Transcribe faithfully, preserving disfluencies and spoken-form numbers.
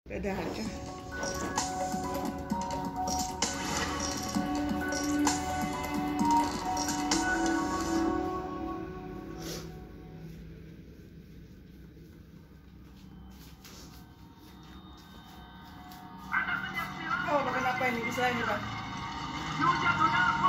Dadah aja. Oh, makan apa ini? Bisa ini, Pak?